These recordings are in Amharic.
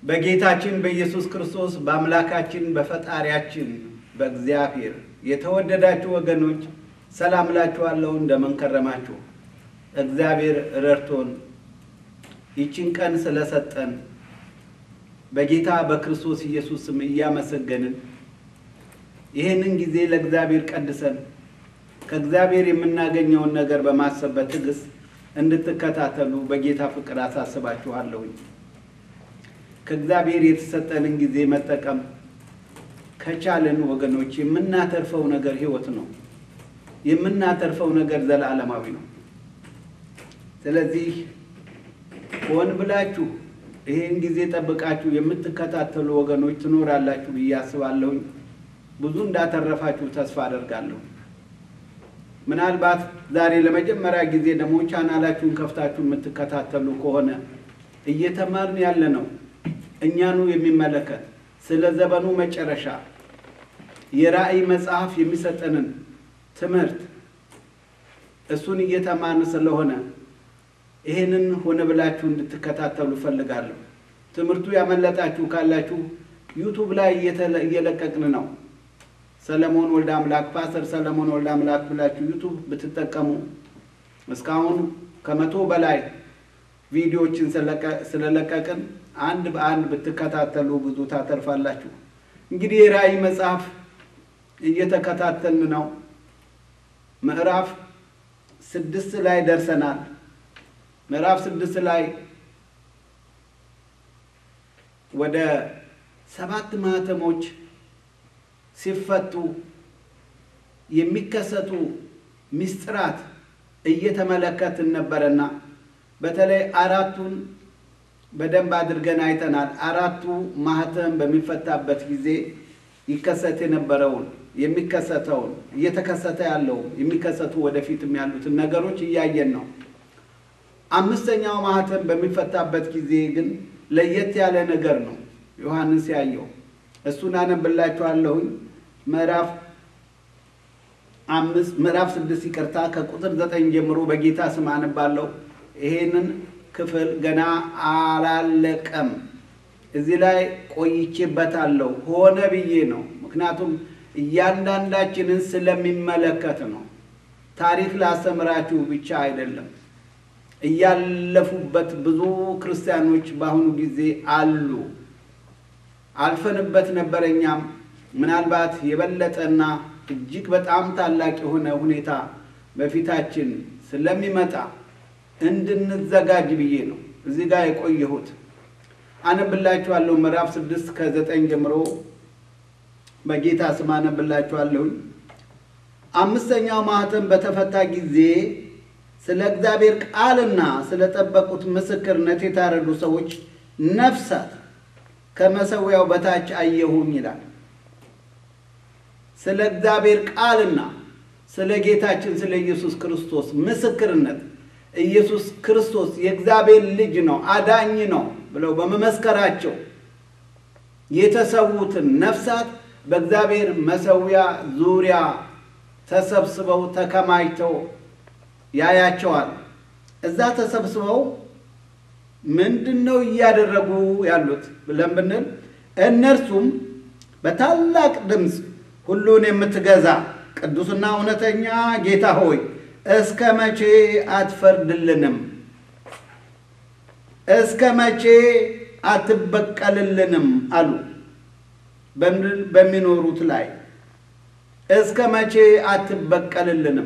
በጌታችን በኢየሱስ ክርስቶስ በአምላካችን በፈጣሪያችን በእግዚአብሔር የተወደዳችሁ ወገኖች ሰላም ላችኋለሁ። እንደምን ከረማችሁ? እግዚአብሔር ረድቶን ይህችን ቀን ስለሰጠን በጌታ በክርስቶስ ኢየሱስ ስም እያመሰገንን ይሄንን ጊዜ ለእግዚአብሔር ቀድሰን ከእግዚአብሔር የምናገኘውን ነገር በማሰብ በትዕግስት እንድትከታተሉ በጌታ ፍቅር አሳስባችኋለሁ። ከእግዚአብሔር የተሰጠንን ጊዜ መጠቀም ከቻለን ወገኖች የምናተርፈው ነገር ሕይወት ነው። የምናተርፈው ነገር ዘላለማዊ ነው። ስለዚህ ሆን ብላችሁ ይሄን ጊዜ ጠብቃችሁ የምትከታተሉ ወገኖች ትኖራላችሁ ብዬ አስባለሁ። ብዙ እንዳተረፋችሁ ተስፋ አደርጋለሁ። ምናልባት ዛሬ ለመጀመሪያ ጊዜ ደግሞ ቻናላችሁን ከፍታችሁ የምትከታተሉ ከሆነ እየተማርን ያለነው እኛኑ የሚመለከት ስለ ዘመኑ መጨረሻ የራእይ መጽሐፍ የሚሰጠንን ትምህርት እሱን እየተማርን ስለሆነ ይሄንን ሆነ ብላችሁ እንድትከታተሉ ፈልጋለሁ። ትምህርቱ ያመለጣችሁ ካላችሁ ዩቲዩብ ላይ እየለቀቅን ነው። ሰለሞን ወልደ አምላክ ፓስተር ሰለሞን ወልደ አምላክ ብላችሁ ዩቲዩብ ብትጠቀሙ እስካሁን ከ100 በላይ ቪዲዮዎችን ስለለቀቅን አንድ በአንድ ብትከታተሉ ብዙ ታተርፋላችሁ። እንግዲህ የራእይ መጽሐፍ እየተከታተልን ነው። ምዕራፍ 6 ላይ ደርሰናል። ምዕራፍ 6 ላይ ወደ 7 ማህተሞች ሲፈቱ የሚከሰቱ ምስጢራት እየተመለከትን ነበርና በተለይ አራቱን በደንብ አድርገን አይተናል። አራቱ ማህተም በሚፈታበት ጊዜ ይከሰት የነበረውን የሚከሰተውን እየተከሰተ ያለው የሚከሰቱ ወደፊትም ያሉትን ነገሮች እያየን ነው። አምስተኛው ማህተም በሚፈታበት ጊዜ ግን ለየት ያለ ነገር ነው ዮሐንስ ያየው። እሱን አነብላችኋለሁ። ምዕራፍ 6 ይቅርታ ከቁጥር 9 ጀምሮ በጌታ ስም አነባለሁ። ይሄንን ክፍል ገና አላለቀም። እዚህ ላይ ቆይቼበታለሁ ሆነ ብዬ ነው። ምክንያቱም እያንዳንዳችንን ስለሚመለከት ነው። ታሪክ ላስተምራችሁ ብቻ አይደለም። እያለፉበት ብዙ ክርስቲያኖች በአሁኑ ጊዜ አሉ። አልፈንበት ነበረኛም ምናልባት የበለጠና እጅግ በጣም ታላቅ የሆነ ሁኔታ በፊታችን ስለሚመጣ እንድንዘጋጅ ብዬ ነው እዚህ ጋር የቆየሁት። አነብላችኋለሁ። ምዕራፍ 6 ከ9 ጀምሮ በጌታ ስም አነብላችኋለሁ። አምስተኛው ማህተም በተፈታ ጊዜ ስለ እግዚአብሔር ቃልና ስለ ጠበቁት ምስክርነት የታረዱ ሰዎች ነፍሳት ከመሰዊያው በታች አየሁኝ ይላል። ስለ እግዚአብሔር ቃልና ስለ ጌታችን ስለ ኢየሱስ ክርስቶስ ምስክርነት ኢየሱስ ክርስቶስ የእግዚአብሔር ልጅ ነው አዳኝ ነው ብለው በመመስከራቸው የተሰዉትን ነፍሳት በእግዚአብሔር መሰዊያ ዙሪያ ተሰብስበው ተከማችተው ያያቸዋል። እዛ ተሰብስበው ምንድነው እያደረጉ ያሉት ብለን ብንል እነርሱም በታላቅ ድምፅ ሁሉን የምትገዛ ቅዱስና እውነተኛ ጌታ ሆይ እስከ መቼ አትፈርድልንም? እስከ መቼ አትበቀልልንም አሉ። በሚኖሩት ላይ እስከ መቼ አትበቀልልንም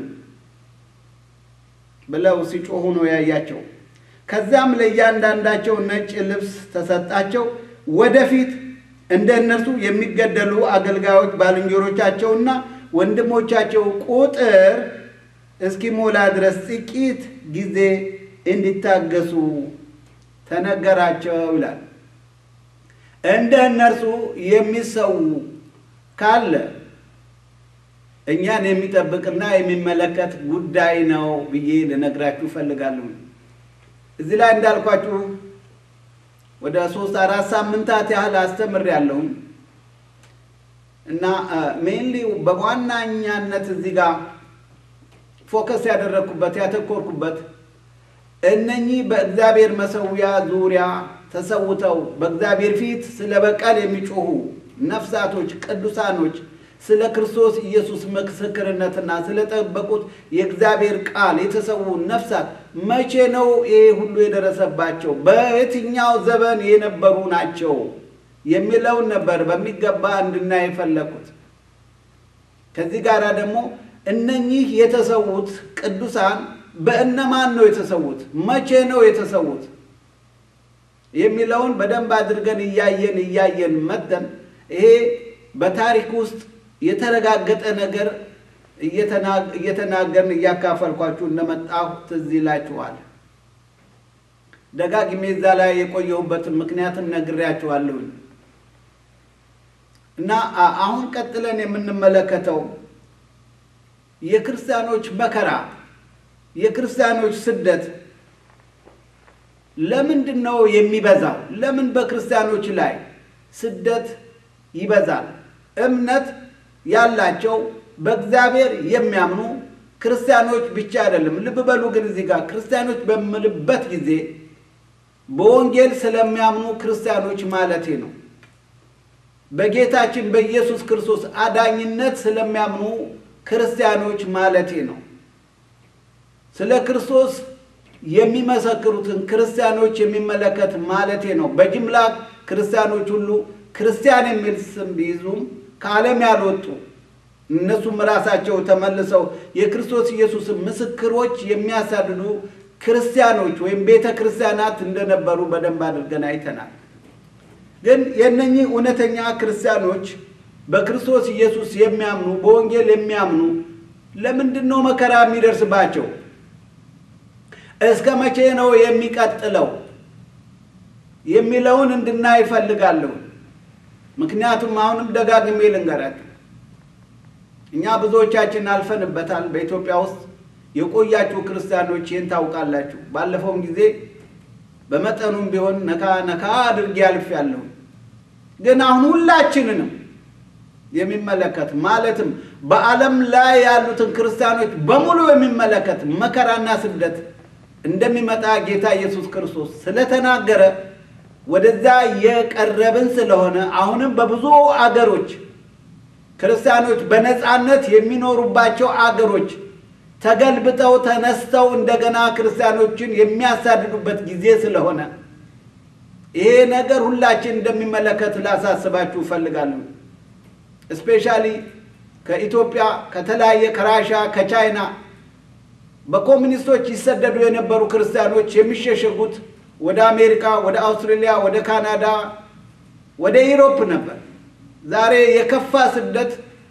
ብለው ሲጮሁ ነው ያያቸው። ከዛም ለእያንዳንዳቸው ነጭ ልብስ ተሰጣቸው። ወደፊት እንደነርሱ የሚገደሉ አገልጋዮች ባልንጀሮቻቸውና ወንድሞቻቸው ቁጥር እስኪሞላ ድረስ ጥቂት ጊዜ እንዲታገሱ ተነገራቸው ይላል። እንደነርሱ የሚሰው ካለ እኛን የሚጠብቅና የሚመለከት ጉዳይ ነው ብዬ ልነግራችሁ ፈልጋለሁ። እዚህ ላይ እንዳልኳችሁ ወደ 3-4 ሳምንታት ያህል አስተምሬያለሁ እና ሜንሊ በዋናኛነት እዚህ ጋር ፎከስ ያደረኩበት ያተኮርኩበት እነኚህ በእግዚአብሔር መሰዊያ ዙሪያ ተሰውተው በእግዚአብሔር ፊት ስለ በቀል የሚጮሁ ነፍሳቶች ቅዱሳኖች ስለ ክርስቶስ ኢየሱስ ምስክርነትና ስለ ተጠበቁት የእግዚአብሔር ቃል የተሰዉ ነፍሳት መቼ ነው ይሄ ሁሉ የደረሰባቸው በየትኛው ዘመን የነበሩ ናቸው የሚለው ነበር በሚገባ እንድናይ ፈለኩት ከዚህ ጋር ደግሞ እነኚህ የተሰዉት ቅዱሳን በእነማን ነው የተሰዉት መቼ ነው የተሰዉት የሚለውን በደንብ አድርገን እያየን መተን ይሄ በታሪክ ውስጥ የተረጋገጠ ነገር እየተናገርን እያካፈልኳችሁ እንደመጣሁ ትዝ ይላችኋል ደጋግሜ እዛ ላይ የቆየሁበት ምክንያቱም ነግሬያችኋለሁ እና አሁን ቀጥለን የምንመለከተው የክርስቲያኖች መከራ የክርስቲያኖች ስደት ለምንድነው የሚበዛው ለምን በክርስቲያኖች ላይ ስደት ይበዛል እምነት ያላቸው በእግዚአብሔር የሚያምኑ ክርስቲያኖች ብቻ አይደለም ልብ በሉ ግን እዚህ ጋር ክርስቲያኖች በመልበት ጊዜ በወንጌል ስለሚያምኑ ክርስቲያኖች ማለቴ ነው በጌታችን በኢየሱስ ክርስቶስ አዳኝነት ስለሚያምኑ ክርስቲያኖች ማለቴ ነው ስለ ክርስቶስ የሚመሰክሩትን ክርስቲያኖች የሚመለከት ማለቴ ነው በጅምላ ክርስቲያኖች ሁሉ ክርስቲያን የሚል ስም ቢይዙም ከዓለም ያልወጡ እነሱም ራሳቸው ተመልሰው የክርስቶስ ኢየሱስ ምስክሮች የሚያሳድዱ ክርስቲያኖች ወይም ቤተ ክርስቲያናት እንደነበሩ በደንብ አድርገን አይተናል ግን የነኚህ እውነተኛ ክርስቲያኖች በክርስቶስ ኢየሱስ የሚያምኑ በወንጌል የሚያምኑ ለምንድነው መከራ የሚደርስባቸው እስከ መቼ ነው የሚቀጥለው የሚለውን እንድናይ ፈልጋለሁ ምክንያቱም አሁንም ደጋግሜ ልንገራችሁ እኛ ብዙዎቻችን አልፈንበታል በኢትዮጵያ ውስጥ የቆያችሁ ክርስቲያኖች ይህን ታውቃላችሁ ባለፈው ጊዜ በመጠኑም ቢሆን ነካ አድርጌ አልፌያለሁ ግን አሁን ሁላችንንም የሚመለከት ማለትም በዓለም ላይ ያሉትን ክርስቲያኖች በሙሉ የሚመለከት መከራና ስደት እንደሚመጣ ጌታ ኢየሱስ ክርስቶስ ስለተናገረ ወደዛ የቀረብን ስለሆነ አሁንም በብዙ አገሮች ክርስቲያኖች በነጻነት የሚኖሩባቸው አገሮች ተገልብጠው ተነስተው እንደገና ክርስቲያኖችን የሚያሳድዱበት ጊዜ ስለሆነ ይሄ ነገር ሁላችን እንደሚመለከት ላሳስባችሁ ፈልጋለሁ ስፔሻሊ ከኢትዮጵያ ከተለያየ ከራሺያ ከቻይና በኮሙኒስቶች ይሰደዱ የነበሩ ክርስቲያኖች የሚሸሸጉት ወደ አሜሪካ ወደ አውስትራሊያ ወደ ካናዳ ወደ ዩሮፕ ነበር ዛሬ የከፋ ስደት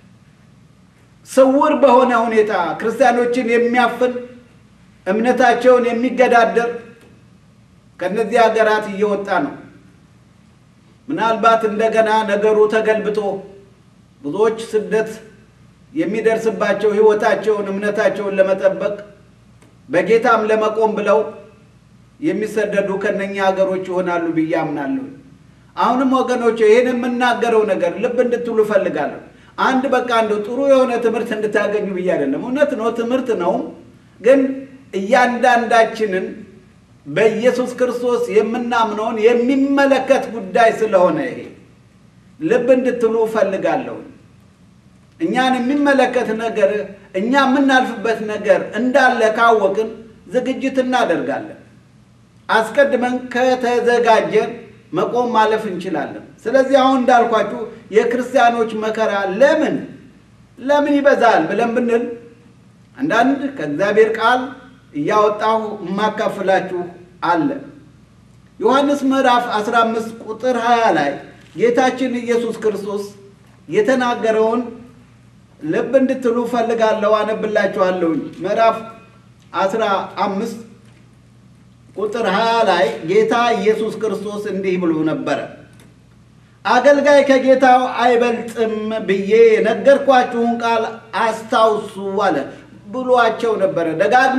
ስውር በሆነ ሁኔታ ክርስቲያኖችን የሚያፍን እምነታቸውን የሚገዳደር ከነዚህ ሀገራት እየወጣ ነው ምናልባት እንደገና ነገሩ ተገልብጦ ብዙዎች ስደት የሚደርስባቸው ህይወታቸውን እምነታቸውን ለመጠበቅ በጌታም ለመቆም ብለው የሚሰደዱ ከነኛ ሀገሮች ይሆናሉ ብያምናለሁ አሁንም ወገኖች ይሄን የምናገረው ነገር ልብ እንድትሉ ፈልጋለሁ አንድ በቃ እንደው ጥሩ የሆነ ትምህርት እንድታገኙ ብዬ አይደለም እውነት ነው ትምህርት ነው ግን እያንዳንዳችንን በኢየሱስ ክርስቶስ የምናምነውን የሚመለከት ጉዳይ ስለሆነ ይሄ ልብ እንድትሉ ፈልጋለሁ እኛን የሚመለከት ነገር እኛ የምናልፍበት ነገር እንዳለ ካወቅን ዝግጅት እናደርጋለን አስቀድመን ከተዘጋጀን መቆም ማለፍ እንችላለን ስለዚህ አሁን እንዳልኳችሁ የክርስቲያኖች መከራ ለምን ይበዛል ብለን ብንል አንዳንድ ከእግዚአብሔር ቃል ያወጣው ማካፈላችሁ አለ ዮሐንስ ምዕራፍ 15 ቁጥር 20 ላይ ጌታችን ኢየሱስ ክርስቶስ የተናገረውን ልብ እንድትሉ ፈልጋለሁ አነብላችኋለሁ ምዕራፍ 15 ቁጥር 20 ላይ ጌታ ኢየሱስ ክርስቶስ እንዲህ ብሎ ነበር አገልጋይ ከጌታው አይበልጥም ብዬ ነገርኳችሁን ቃል አስታውሱ አለ ብሏቸው ነበር ደጋግሞ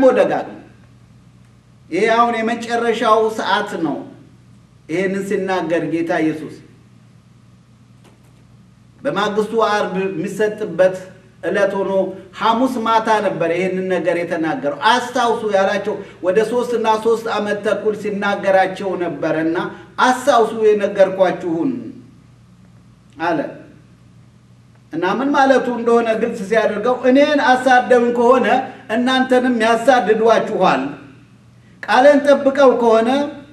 ይሄ አሁን የመጨረሻው ሰዓት ነው ይሄን ሲናገር ጌታ ኢየሱስ በማግስቱ ዓርብ የሚሰጥበት ዕለት ሆኖ ሐሙስ ማታ ነበር ይሄንን ነገር የተናገረው። አስታውሱ ያላቸው ወደ 3 እና 3 ዓመት ተኩል ሲናገራቸው ነበርና አስታውሱ የነገርኳችሁን አለ። እና ምን ማለቱ እንደሆነ ግልጽ ሲያደርገው እኔን አሳደውን ከሆነ እናንተንም ያሳድዷችኋል፣ ቃሌን ጠብቀው ከሆነ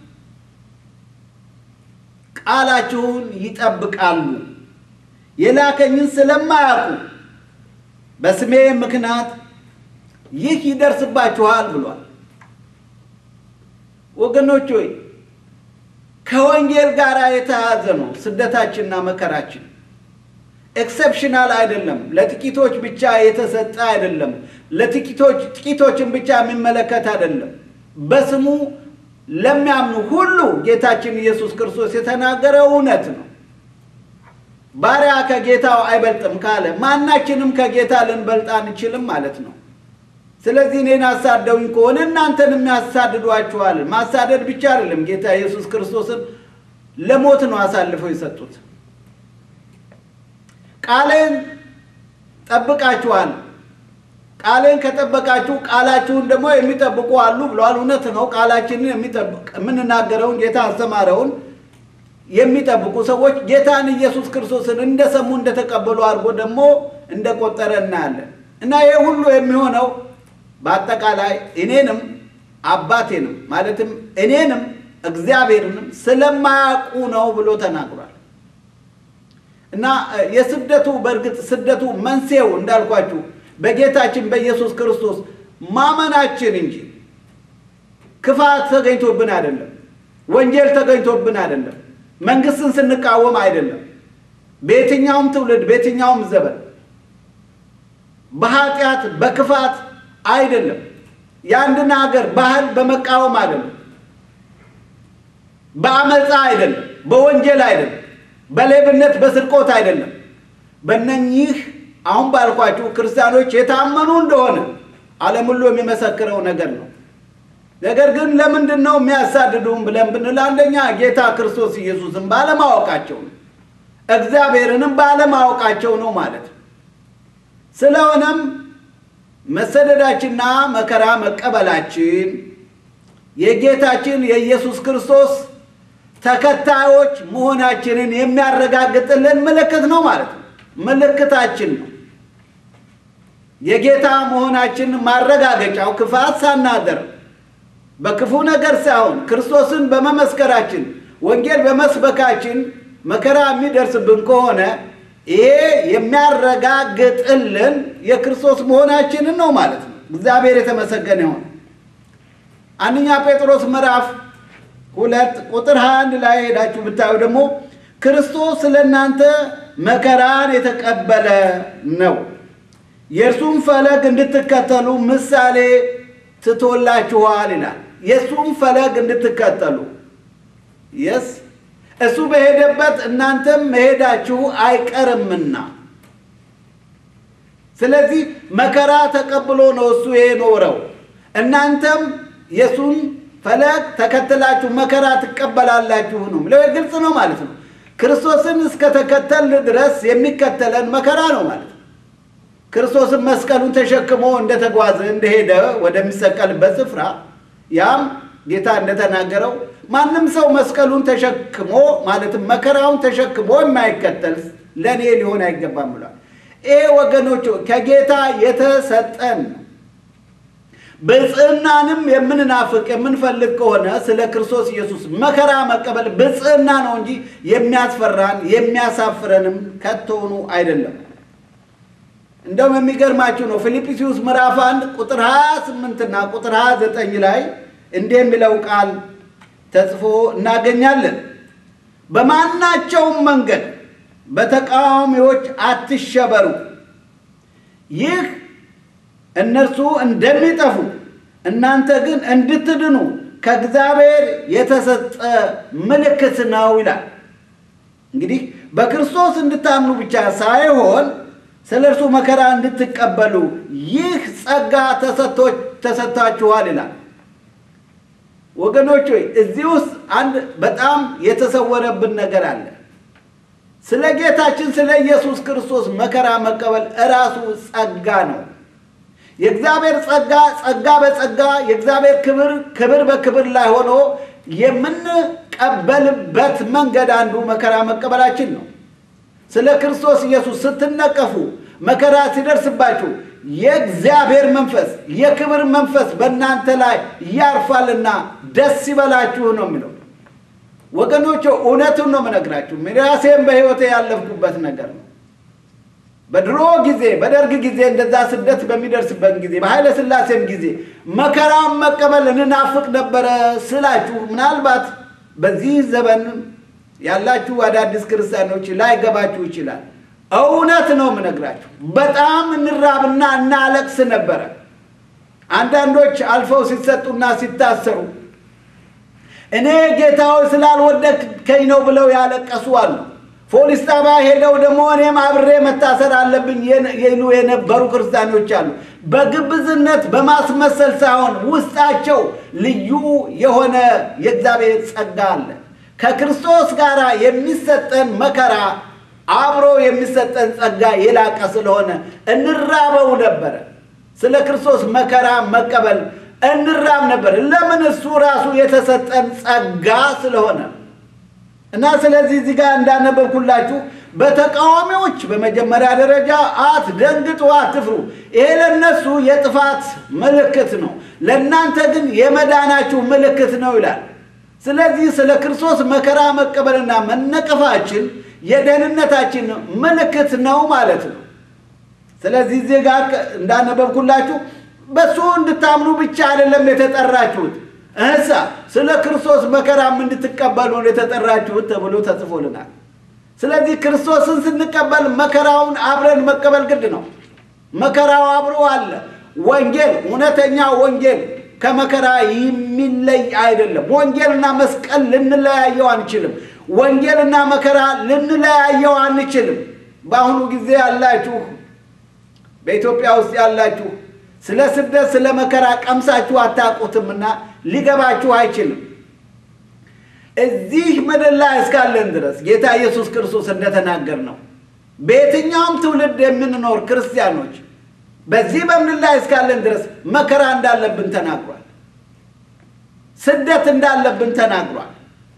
ቃላችሁን ይጠብቃሉ፣ የላከኝን ስለማያውቁ በስሜ ምክንያት ይህ ይደርስባችኋል ብሏል። ወገኖች ሆይ ከወንጌል ጋር የተያዘ ነው ስደታችንና መከራችን። ኤክሰፕሽናል አይደለም፣ ለጥቂቶች ብቻ የተሰጠ አይደለም፣ ጥቂቶችን ብቻ የሚመለከት አይደለም። በስሙ ለሚያምኑ ሁሉ ጌታችን ኢየሱስ ክርስቶስ የተናገረው እውነት ነው። ባሪያ ከጌታው አይበልጥም ካለ ማናችንም ከጌታ ልንበልጥ አንችልም ማለት ነው። ስለዚህ እኔን አሳደውኝ ከሆነ እናንተንም ያሳድዷችኋል። ማሳደድ ብቻ አይደለም፣ ጌታ ኢየሱስ ክርስቶስን ለሞት ነው አሳልፈው የሰጡት። ቃሌን ጠብቃችኋል፣ ቃሌን ከጠበቃችሁ ቃላችሁን ደግሞ የሚጠብቁ አሉ ብሏል። እውነት ነው። ቃላችንን የሚጠብቅ የምንናገረውን ጌታ አስተማረውን የሚጠብቁ ሰዎች ጌታን ኢየሱስ ክርስቶስን እንደሰሙ እንደተቀበሉ አድርጎ ደግሞ እንደቆጠረ እናያለን። እና ይሄ ሁሉ የሚሆነው በአጠቃላይ እኔንም አባቴንም ማለትም እኔንም እግዚአብሔርንም ስለማያውቁ ነው ብሎ ተናግሯል። እና የስደቱ በእርግጥ ስደቱ መንስኤው እንዳልኳችሁ በጌታችን በኢየሱስ ክርስቶስ ማመናችን እንጂ ክፋት ተገኝቶብን አይደለም፣ ወንጀል ተገኝቶብን አይደለም፣ መንግስትን ስንቃወም አይደለም። በየትኛውም ትውልድ በየትኛውም ዘመን በኃጢአት በክፋት አይደለም፣ የአንድን ሀገር ባህል በመቃወም አይደለም፣ በአመፃ አይደለም፣ በወንጀል አይደለም፣ በሌብነት በስርቆት አይደለም። በእነኚህ አሁን ባልኳችሁ ክርስቲያኖች የታመኑ እንደሆነ ዓለም ሁሉ የሚመሰክረው ነገር ነው። ነገር ግን ለምንድን ነው የሚያሳድዱን ብለን ብንል አንደኛ ጌታ ክርስቶስ ኢየሱስን ባለማወቃቸው ነው፣ እግዚአብሔርንም ባለማወቃቸው ነው ማለት ነው። ስለሆነም መሰደዳችንና መከራ መቀበላችን የጌታችን የኢየሱስ ክርስቶስ ተከታዮች መሆናችንን የሚያረጋግጥልን ምልክት ነው ማለት ነው። ምልክታችን ነው። የጌታ መሆናችን ማረጋገጫው ክፋት ሳናደርግ በክፉ ነገር ሳይሆን ክርስቶስን በመመስከራችን ወንጌል በመስበካችን መከራ የሚደርስብን ከሆነ ይሄ የሚያረጋግጥልን የክርስቶስ መሆናችንን ነው ማለት ነው። እግዚአብሔር የተመሰገነ ይሁን። አንደኛ ጴጥሮስ ምዕራፍ 2 ቁጥር 21 ላይ ሄዳችሁ ብታዩ ደግሞ ክርስቶስ ስለናንተ መከራን የተቀበለ ነው፣ የእርሱም ፈለግ እንድትከተሉ ምሳሌ ትቶላችኋል ይላል። የእሱም ፈለግ እንድትከተሉ እሱ በሄደበት እናንተም መሄዳችሁ አይቀርምና። ስለዚህ መከራ ተቀብሎ ነው እሱ የኖረው። እናንተም የሱን ፈለግ ተከትላችሁ መከራ ትቀበላላችሁ ነው። ግልጽ ነው ማለት ነው። ክርስቶስን እስከ ተከተልን ድረስ የሚከተለን መከራ ነው ማለት ነው። ክርስቶስን መስቀሉን ተሸክሞ እንደተጓዘ እንደሄደ ወደሚሰቀልበት ስፍራ ያም ጌታ እንደተናገረው ማንም ሰው መስቀሉን ተሸክሞ ማለትም መከራውን ተሸክሞ የማይከተል ለኔ ሊሆን አይገባም ብሏል። ይሄ ወገኖች ከጌታ የተሰጠን ብጽዕናንም የምንናፍቅ የምንፈልግ ከሆነ ስለ ክርስቶስ ኢየሱስ መከራ መቀበል ብጽዕና ነው እንጂ የሚያስፈራን የሚያሳፍረንም ከቶኑ አይደለም። እንደውም የሚገርማችሁ ነው ፊልጵስዩስ ምዕራፍ 1 ቁጥር 28 እና ቁጥር 29 ላይ እንዲህ የሚለው ቃል ተጽፎ እናገኛለን። በማናቸውም መንገድ በተቃዋሚዎች አትሸበሩ፣ ይህ እነርሱ እንደሚጠፉ እናንተ ግን እንድትድኑ ከእግዚአብሔር የተሰጠ ምልክት ነው ይላል። እንግዲህ በክርስቶስ እንድታምኑ ብቻ ሳይሆን ስለርሱ መከራ እንድትቀበሉ ይህ ጸጋ ተሰጥቷችኋል ይላል። ወገኖች ሆይ እዚህ ውስጥ አንድ በጣም የተሰወረብን ነገር አለ። ስለ ጌታችን ስለ ኢየሱስ ክርስቶስ መከራ መቀበል ራሱ ጸጋ ነው። የእግዚአብሔር ጸጋ በጸጋ የእግዚአብሔር ክብር በክብር ላይ ሆኖ የምንቀበልበት መንገድ አንዱ መከራ መቀበላችን ነው። ስለ ክርስቶስ ኢየሱስ ስትነቀፉ መከራ ሲደርስባችሁ የእግዚአብሔር መንፈስ የክብር መንፈስ በእናንተ ላይ ያርፋልና ደስ ይበላችሁ ነው የሚለው። ወገኖች እውነቱን ነው የምነግራችሁ። ራሴም በሕይወቴ ያለፍኩበት ነገር ነው። በድሮ ጊዜ በደርግ ጊዜ እንደዛ ስደት በሚደርስበት ጊዜ በኃይለ ሥላሴም ጊዜ መከራን መቀበል እንናፍቅ ነበር ስላችሁ ምናልባት በዚህ ዘመን ያላችሁ አዳዲስ ክርስቲያኖች ላይገባችሁ ይችላል። እውነት ነው የምነግራችሁ። በጣም እንራብና እናለቅስ ነበር። አንዳንዶች አልፈው ሲሰጡና ሲታሰሩ እኔ ጌታው ስላልወደድከኝ ነው ብለው ያለቀሱ አሉ። ፖሊስ ጣቢያ ሄደው ደግሞ እኔም አብሬ መታሰር አለብኝ ይሉ የነበሩ ክርስቲያኖች አሉ። በግብዝነት በማስመሰል ሳይሆን ውስጣቸው ልዩ የሆነ የእግዚአብሔር ጸጋ አለ። ከክርስቶስ ጋር የሚሰጠን መከራ አብሮ የሚሰጠን ጸጋ የላቀ ስለሆነ እንራበው ነበር። ስለ ክርስቶስ መከራ መቀበል እንራብ ነበር። ለምን? እሱ ራሱ የተሰጠን ጸጋ ስለሆነ እና ስለዚህ እዚህ ጋር እንዳነበብኩላችሁ በተቃዋሚዎች በመጀመሪያ ደረጃ አትደንግጡ፣ አትፍሩ። ይሄ ለነሱ የጥፋት ምልክት ነው፣ ለእናንተ ግን የመዳናችሁ ምልክት ነው ይላል። ስለዚህ ስለ ክርስቶስ መከራ መቀበልና መነቀፋችን የደህንነታችን ምልክት ነው ማለት ነው። ስለዚህ እዚህ ጋር እንዳነበብኩላችሁ በሱ እንድታምኑ ብቻ አይደለም የተጠራችሁት፣ ስለ ክርስቶስ መከራም እንድትቀበሉ የተጠራችሁት ተብሎ ተጽፎልናል። ስለዚህ ክርስቶስን ስንቀበል መከራውን አብረን መቀበል ግድ ነው። መከራው አብሮ አለ። ወንጌል እውነተኛ ወንጌል ከመከራ የሚለይ አይደለም። ወንጌልና መስቀል ልንለያየው አንችልም። ወንጌልና መከራ ልንለያየው አንችልም። በአሁኑ ጊዜ ያላችሁ በኢትዮጵያ ውስጥ ያላችሁ ስለ ስደት ስለ መከራ ቀምሳችሁ አታውቁትምና ሊገባችሁ አይችልም። እዚህ ምድር ላይ እስካለን ድረስ ጌታ ኢየሱስ ክርስቶስ እንደተናገር ነው በየትኛውም ትውልድ የምንኖር ክርስቲያኖች በዚህ በምድር ላይ እስካለን ድረስ መከራ እንዳለብን ተናግሯል። ስደት እንዳለብን ተናግሯል።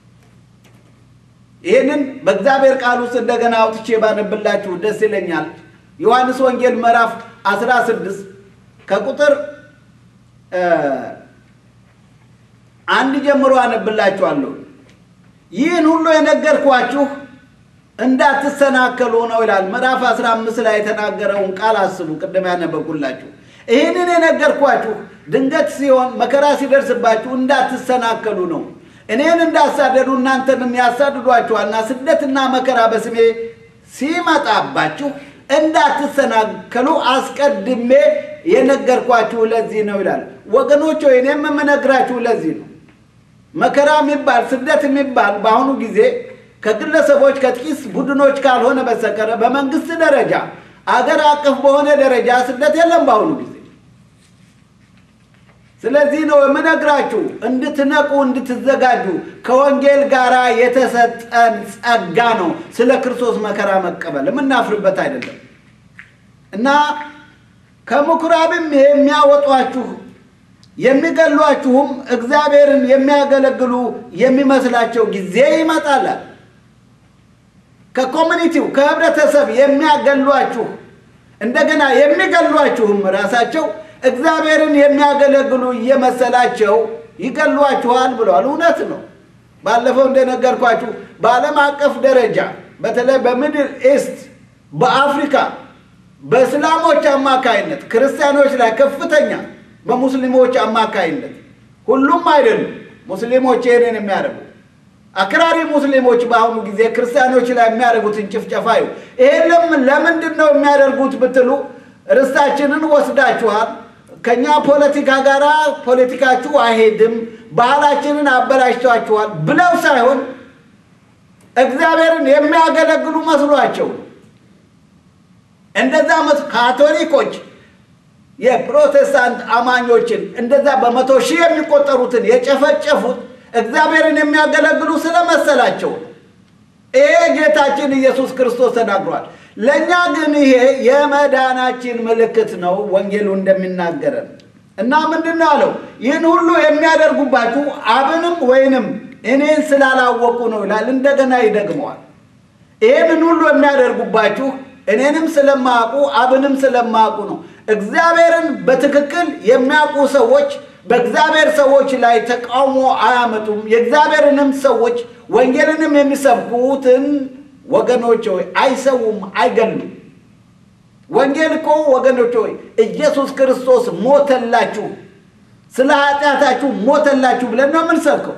ይሄንን በእግዚአብሔር ቃል ውስጥ እንደገና አውጥቼ ባነብላችሁ ደስ ይለኛል። ዮሐንስ ወንጌል ምዕራፍ 16 ከቁጥር 1 ጀምሮ አነብላችኋለሁ። ይህን ሁሉ የነገርኳችሁ እንዳትሰናከሉ ነው ይላል። ምዕራፍ 15 ላይ የተናገረውን ቃል አስቡ። ቅድም ያነበብኩላችሁ ይህንን የነገርኳችሁ ድንገት ሲሆን መከራ ሲደርስባችሁ እንዳትሰናከሉ ነው። እኔን እንዳሳደዱ እናንተንም ያሳድዷችኋልና ስደትና መከራ በስሜ ሲመጣባችሁ እንዳትሰናከሉ አስቀድሜ የነገርኳችሁ ለዚህ ነው ይላል። ወገኖች እኔም የምነግራችሁ ለዚህ ነው። መከራ የሚባል ስደት የሚባል በአሁኑ ጊዜ ከግለሰቦች ከጥቂት ቡድኖች ካልሆነ በስተቀር በመንግስት ደረጃ አገር አቀፍ በሆነ ደረጃ ስደት የለም በአሁኑ ጊዜ። ስለዚህ ነው የምነግራችሁ እንድትነቁ እንድትዘጋጁ ከወንጌል ጋር የተሰጠን ጸጋ ነው። ስለ ክርስቶስ መከራ መቀበል የምናፍርበት አይደለም እና ከምኩራብም የሚያወጧችሁ የሚገሏችሁም እግዚአብሔርን የሚያገለግሉ የሚመስላቸው ጊዜ ይመጣል። ከኮሚኒቲው ከህብረተሰብ የሚያገሏችሁ እንደገና የሚገሏችሁም ራሳቸው እግዚአብሔርን የሚያገለግሉ እየመሰላቸው ይገሏችኋል ብሏል። እውነት ነው። ባለፈው እንደነገርኳችሁ በዓለም አቀፍ ደረጃ በተለይ በሚድል ኢስት በአፍሪካ በእስላሞች አማካይነት ክርስቲያኖች ላይ ከፍተኛ በሙስሊሞች አማካይነት ሁሉም አይደሉም ሙስሊሞች ይሄንን የሚያደርጉ አክራሪ ሙስሊሞች በአሁኑ ጊዜ ክርስቲያኖች ላይ የሚያደርጉትን ጭፍጨፋ ይሄንም ለምንድን ነው የሚያደርጉት ብትሉ ርስታችንን ወስዳችኋል፣ ከኛ ፖለቲካ ጋራ ፖለቲካችሁ አይሄድም፣ ባህላችንን አበላሽታችኋል ብለው ሳይሆን እግዚአብሔርን የሚያገለግሉ መስሏቸው እንደዛ ካቶሊኮች የፕሮቴስታንት አማኞችን እንደዛ በመቶ ሺህ የሚቆጠሩትን የጨፈጨፉት እግዚአብሔርን የሚያገለግሉ ስለመሰላቸው። ይሄ ጌታችን ኢየሱስ ክርስቶስ ተናግሯል። ለኛ ግን ይሄ የመዳናችን ምልክት ነው ወንጌሉ እንደሚናገረን። እና ምንድነው አለው? ይህን ሁሉ የሚያደርጉባችሁ አብንም ወይንም እኔን ስላላወቁ ነው ይላል። እንደገና ይደግመዋል። ይህን ሁሉ የሚያደርጉባችሁ እኔንም ስለማያውቁ አብንም ስለማያውቁ ነው። እግዚአብሔርን በትክክል የሚያውቁ ሰዎች በእግዚአብሔር ሰዎች ላይ ተቃውሞ አያመጡም። የእግዚአብሔርንም ሰዎች ወንጌልንም የሚሰብኩትን ወገኖች ሆይ አይሰውም፣ አይገሉም። ወንጌል እኮ ወገኖች ሆይ ኢየሱስ ክርስቶስ ሞተላችሁ፣ ስለ ኃጢአታችሁ ሞተላችሁ ብለን ነው የምንሰብከው።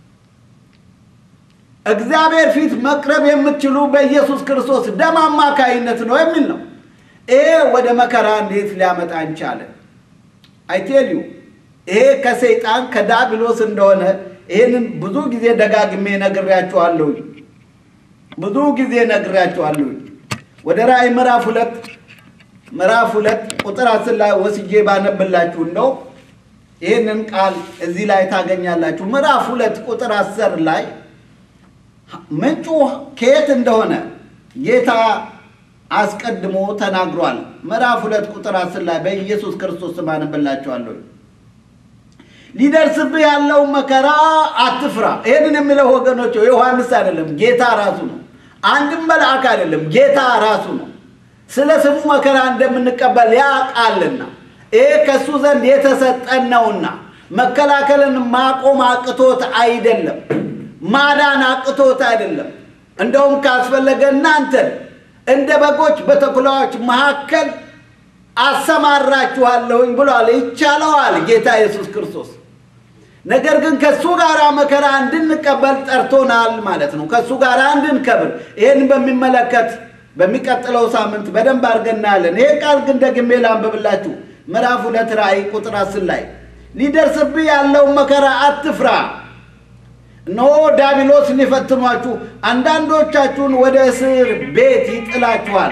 እግዚአብሔር ፊት መቅረብ የምትችሉ በኢየሱስ ክርስቶስ ደም አማካይነት ነው የሚል ነው። ይሄ ወደ መከራ እንዴት ሊያመጣን ቻለ? አይ ቴል ዩ ይሄ ከሰይጣን ከዲያብሎስ እንደሆነ ይሄንን ብዙ ጊዜ ደጋግሜ ነግሬያችኋለሁ። ወደ ራእይ ምዕራፍ 2 ቁጥር 10 ላይ ወስጄ ባነብላችሁ ነው ይሄንን ቃል እዚህ ላይ ታገኛላችሁ። ምዕራፍ 2 ቁጥር 10 ላይ ምንጩ ከየት እንደሆነ ጌታ አስቀድሞ ተናግሯል። ምዕራፍ 2 ቁጥር 10 ላይ በኢየሱስ ክርስቶስ ስም አነብላችኋለሁ። ሊደርስብህ ያለው መከራ አትፍራ። ይሄንን የሚለው ወገኖች ዮሐንስ አይደለም፣ ጌታ ራሱ ነው። አንድም መልአክ አይደለም፣ ጌታ ራሱ ነው። ስለ ስሙ መከራ እንደምንቀበል ያውቃልና ይሄ ከሱ ዘንድ የተሰጠን ነውና መከላከልን ማቆም አቅቶት አይደለም፣ ማዳን አቅቶት አይደለም። እንደውም ካስፈለገ እናንተን እንደ በጎች በተኩላዎች መካከል አሰማራችኋለሁኝ ብሏል። ይቻለዋል ጌታ ኢየሱስ ክርስቶስ። ነገር ግን ከሱ ጋር መከራ እንድንቀበል ጠርቶናል ማለት ነው፣ ከሱ ጋር እንድንከብር። ይሄን በሚመለከት በሚቀጥለው ሳምንት በደንብ አድርገናለን። ይሄ ቃል ግን ደግሜ ላንብብላችሁ። ምዕራፍ 2 ራእይ ቁጥር 10 ላይ ሊደርስብህ ያለው መከራ አትፍራ፣ እነሆ ዲያብሎስ ሊፈትኗችሁ አንዳንዶቻችሁን ወደ እስር ቤት ይጥላችኋል።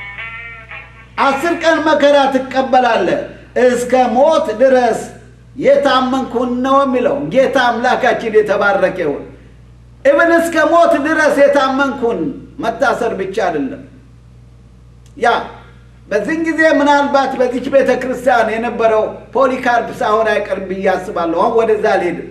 10 ቀን መከራ ትቀበላለህ፣ እስከ ሞት ድረስ የታመንኩን ነው የሚለው ጌታ አምላካችን የተባረከ ይሁን። ኢብን እስከ ሞት ድረስ የታመንኩን መታሰር ብቻ አይደለም። ያ በዚህ ጊዜ ምናልባት በዚህ ቤተ ክርስቲያን የነበረው ፖሊካርፕ ሳይሆን አይቀርም ብዬ አስባለሁ። አሁን ወደዛ ልሄድ።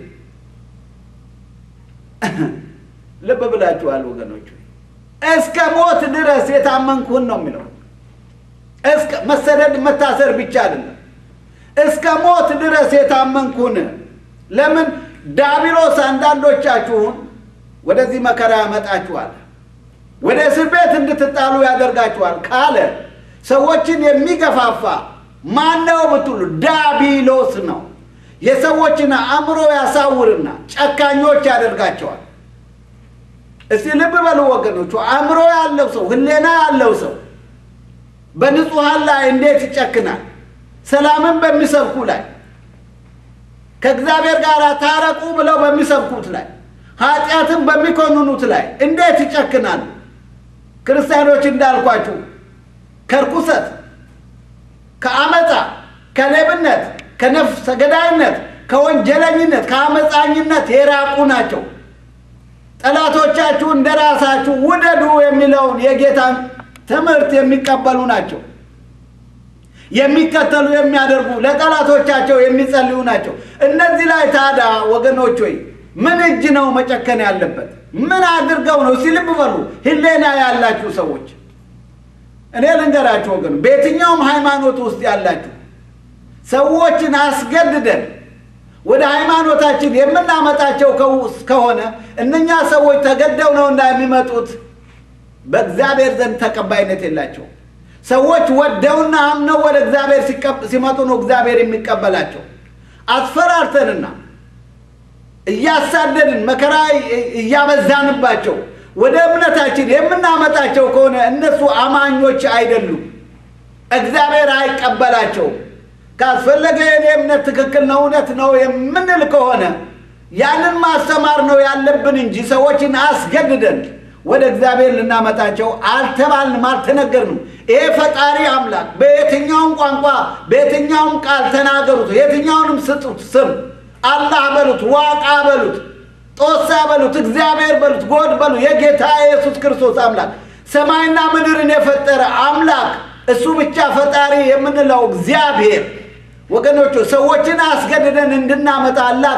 ልብ ብላችኋል ወገኖች፣ እስከ ሞት ድረስ የታመንኩን ነው የሚለው። እስከ መሰደድ መታሰር ብቻ አይደለም፣ እስከ ሞት ድረስ የታመንኩን። ለምን? ዲያብሎስ አንዳንዶቻችሁን ወደዚህ መከራ ያመጣችኋል፣ ወደ እስር ቤት እንድትጣሉ ያደርጋችኋል ካለ ሰዎችን የሚገፋፋ ማን ነው ብትሉ ዲያብሎስ ነው። የሰዎችን አእምሮ ያሳውርና ጨካኞች ያደርጋቸዋል። እስቲ ልብ በሉ ወገኖች፣ አእምሮ ያለው ሰው፣ ህሊና ያለው ሰው በንጹሃን ላይ እንዴት ይጨክናል? ሰላምን በሚሰብኩ ላይ፣ ከእግዚአብሔር ጋር ታረቁ ብለው በሚሰብኩት ላይ፣ ኃጢአትን በሚኮንኑት ላይ እንዴት ይጨክናል? ክርስቲያኖች እንዳልኳችሁ ከርኩሰት፣ ከአመፃ፣ ከሌብነት፣ ከነፍሰ ገዳይነት፣ ከወንጀለኝነት፣ ከአመፃኝነት የራቁ ናቸው። ጠላቶቻችሁ እንደራሳችሁ ውደዱ የሚለውን የጌታን ትምህርት የሚቀበሉ ናቸው። የሚከተሉ የሚያደርጉ ለጠላቶቻቸው የሚጸልዩ ናቸው። እነዚህ ላይ ታዲያ ወገኖች ሆይ ምን እጅ ነው መጨከን ያለበት? ምን አድርገው ነው? ሲልብ በሉ ህሊና ያላችሁ ሰዎች እኔ ልንገራችሁ ወገን፣ በየትኛውም ሃይማኖት ውስጥ ያላችሁ ሰዎችን አስገድደን ወደ ሃይማኖታችን የምናመጣቸው ከሆነ እነኛ ሰዎች ተገደው ነውና የሚመጡት በእግዚአብሔር ዘንድ ተቀባይነት የላቸው። ሰዎች ወደውና አምነው ወደ እግዚአብሔር ሲመጡ ነው እግዚአብሔር የሚቀበላቸው። አስፈራርተንና እያሳደድን መከራ እያበዛንባቸው ወደ እምነታችን የምናመጣቸው ከሆነ እነሱ አማኞች አይደሉም፣ እግዚአብሔር አይቀበላቸውም። ካስፈለገ የኔ እምነት ትክክል ነው እውነት ነው የምንል ከሆነ ያንን ማስተማር ነው ያለብን እንጂ ሰዎችን አስገድደን ወደ እግዚአብሔር ልናመጣቸው አልተባልንም፣ አልተነገርንም። ይሄ ፈጣሪ አምላክ በየትኛውም ቋንቋ በየትኛውም ቃል ተናገሩት፣ የትኛውንም ስጡት ስም፣ አላህ በሉት፣ ዋቃ በሉት፣ ጦሳ በሉት እግዚአብሔር በሉት ጎድ በሉ የጌታ ኢየሱስ ክርስቶስ አምላክ ሰማይና ምድርን የፈጠረ አምላክ እሱ ብቻ ፈጣሪ የምንለው እግዚአብሔር ወገኖቹ ሰዎችን አስገድደን እንድናመጣ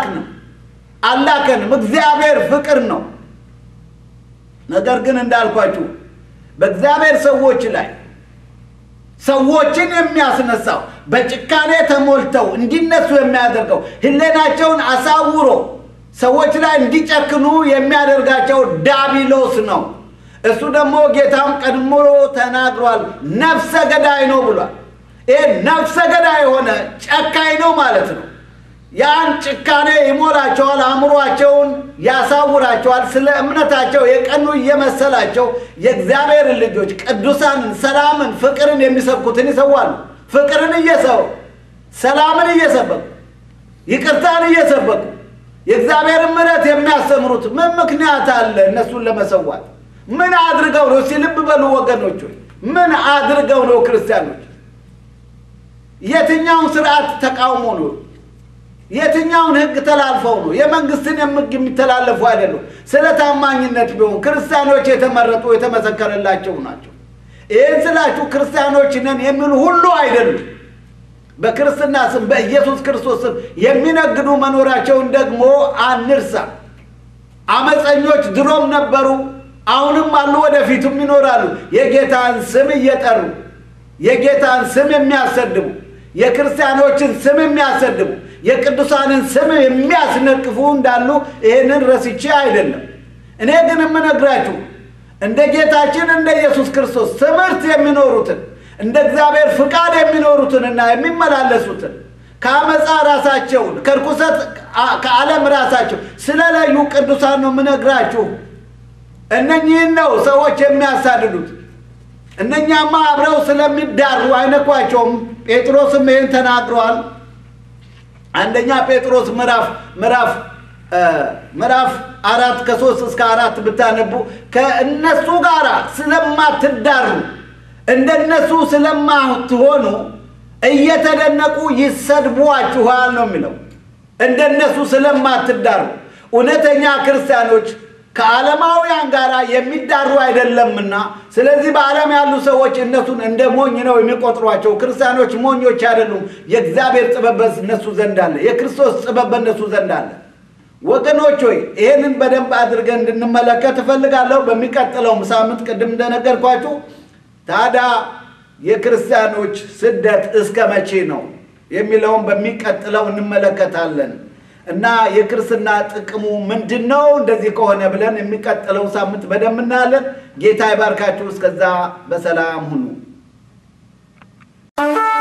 አላከንም እግዚአብሔር ፍቅር ነው ነገር ግን እንዳልኳችሁ በእግዚአብሔር ሰዎች ላይ ሰዎችን የሚያስነሳው በጭካኔ ተሞልተው እንዲነሱ የሚያደርገው ህሌናቸውን አሳውሮ ሰዎች ላይ እንዲጨክኑ የሚያደርጋቸው ዳቢሎስ ነው እሱ ደግሞ ጌታም ቀድሞ ተናግሯል ነፍሰ ገዳይ ነው ብሏል ይሄ ነፍሰ ገዳይ ሆነ ጨካኝ ነው ማለት ነው ያን ጭካኔ ይሞላቸዋል አእምሮአቸውን ያሳውራቸዋል ስለ እምነታቸው የቀኑ እየመሰላቸው የእግዚአብሔር ልጆች ቅዱሳንን ሰላምን ፍቅርን የሚሰብኩትን ይሰዋሉ ፍቅርን እየሰበኩ ሰላምን እየሰበኩ ይቅርታን እየሰበኩ የእግዚአብሔር ምሕረት የሚያስተምሩት ምን ምክንያት አለ እነሱን ለመሰዋት ምን አድርገው ነው ሲልብ በሉ ወገኖች ምን አድርገው ነው ክርስቲያኖች የትኛውን ሥርዓት ተቃውሞ ነው የትኛውን ህግ ተላልፈው ነው የመንግስትን ህግ የሚተላለፉ አይደሉም ስለ ታማኝነት ቢሆን ክርስቲያኖች የተመረጡ የተመሰከረላቸው ናቸው ይሄን ስላችሁ ክርስቲያኖች ነን የሚሉ ሁሉ አይደሉም በክርስትና ስም በኢየሱስ ክርስቶስ ስም የሚነግዱ መኖራቸውን ደግሞ አንርሳ አመፀኞች ድሮም ነበሩ አሁንም አሉ ወደፊቱም ይኖራሉ የጌታን ስም እየጠሩ የጌታን ስም የሚያሰድቡ የክርስቲያኖችን ስም የሚያሰድቡ የቅዱሳንን ስም የሚያስነቅፉ እንዳሉ ይሄንን ረስቼ አይደለም እኔ ግን የምነግራችሁ እንደ ጌታችን እንደ ኢየሱስ ክርስቶስ ትምህርት የሚኖሩትን እንደ እግዚአብሔር ፍቃድ የሚኖሩትንና የሚመላለሱትን ከአመፃ ራሳቸውን ከርኩሰት ከዓለም ራሳቸው ስለለዩ ቅዱሳን ነው የምነግራችሁ እነኚህን ነው ሰዎች የሚያሳድዱት እነኛማ አብረው ስለሚዳሩ አይነኳቸውም ጴጥሮስም ይሄን ተናግሯል አንደኛ ጴጥሮስ ምዕራፍ 4 ከ3 እስከ 4 ብታነቡ ከእነሱ ጋር ስለማትዳሩ እንደነሱ ስለማትሆኑ እየተደነቁ ይሰድቧችኋል ነው የሚለው እንደነሱ ስለማትዳሩ እውነተኛ ክርስቲያኖች ከዓለማውያን ጋር የሚዳሩ አይደለምና ስለዚህ በዓለም ያሉ ሰዎች እነሱን እንደ ሞኝ ነው የሚቆጥሯቸው ክርስቲያኖች ሞኞች አይደሉም የእግዚአብሔር ጥበብ በእነሱ ዘንድ አለ የክርስቶስ ጥበብ በእነሱ ዘንድ አለ ወገኖች ሆይ ይሄንን በደንብ አድርገን እንድንመለከት እፈልጋለሁ በሚቀጥለው ሳምንት ቅድም እንደነገርኳችሁ ታዲያ የክርስቲያኖች ስደት እስከ መቼ ነው የሚለውን በሚቀጥለው እንመለከታለን እና የክርስትና ጥቅሙ ምንድነው እንደዚህ ከሆነ ብለን የሚቀጥለው ሳምንት በደንብ እናያለን ጌታ ይባርካችሁ እስከዛ በሰላም ሁኑ